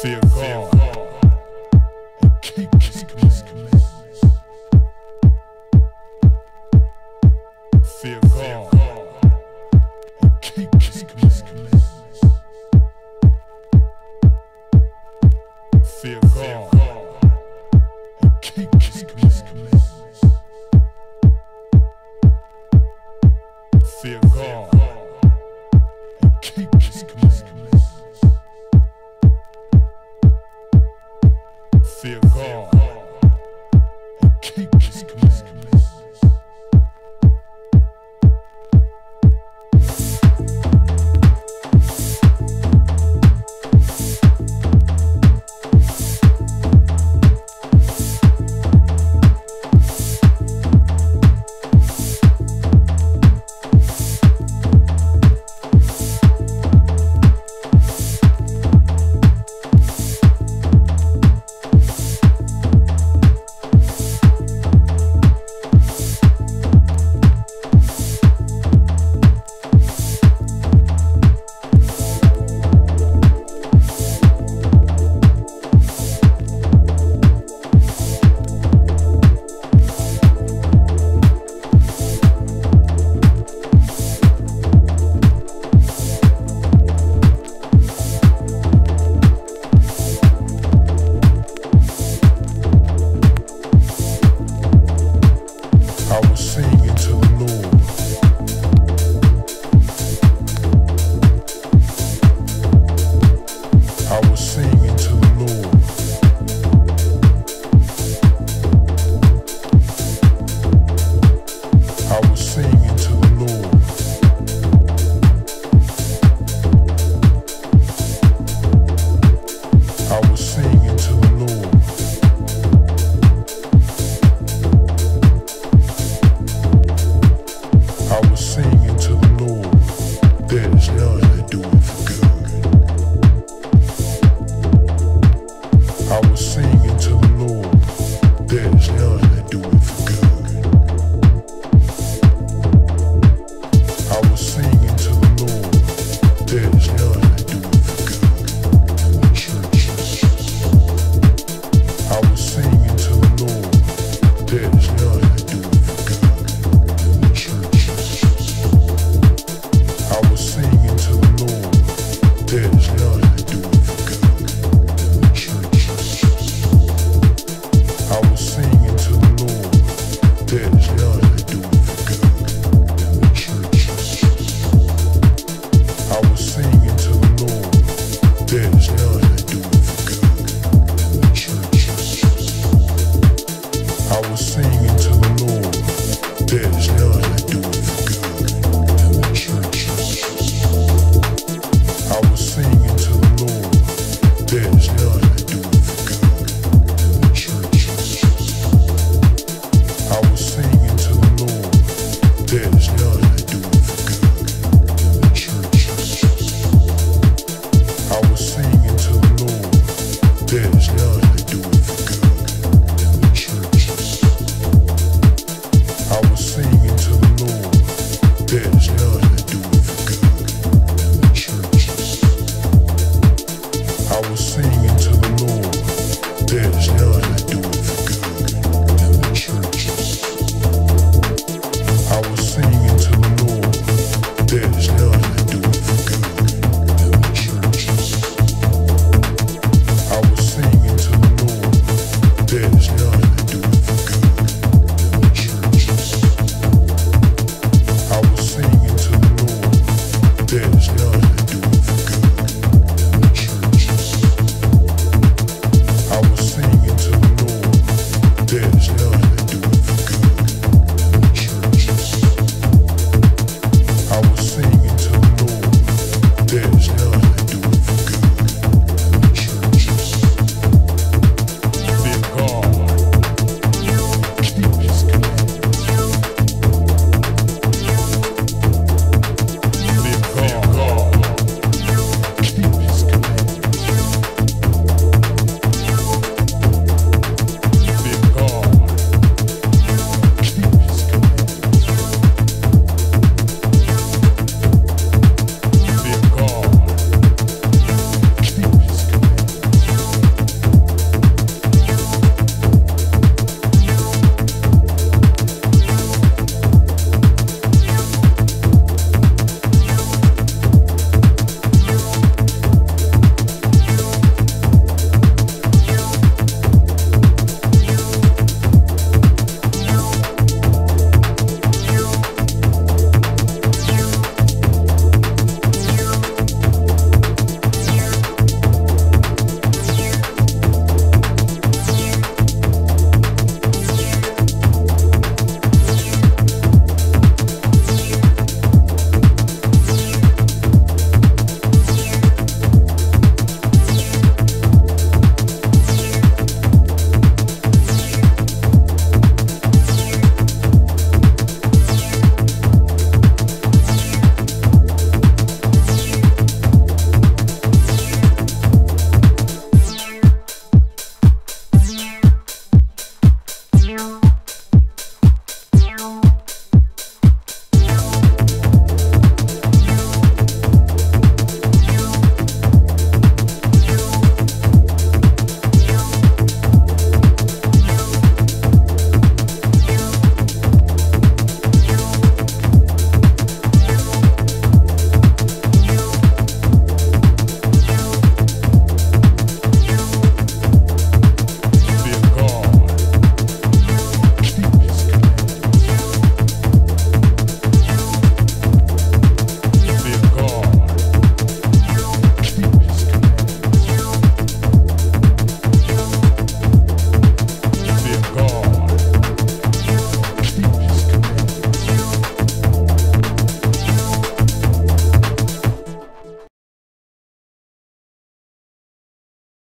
Fear God and keep His commandments. Fear God and keep His commandments. Fear God and keep His commandments. Fear God and keep His commandments. Fear God and keep His commandments. I was singing to the Lord. I was singing to the Lord. I was singing to the Lord. I was singing to the Lord. I was singing to the Lord. There is none that do it for good. I was singing to the Lord. There is none that do it for good. I was singing to the Lord. There is none that do it for good. I was singing to the Lord. There is none that do it for good. I was singing to the Lord. There is none that do it for good. I was singing to the Lord. There is none that do it for good. I was singing to the Lord. There is none that do it for good. I was singing to the Lord. There is none that do it for good. I was singing to the Lord. There is none that do it for good. I was singing to the Lord. There is none that do it for good. I was singing to the Lord. There is none that do it for good. I was singing to the Lord. There is none that do it for good. I was singing.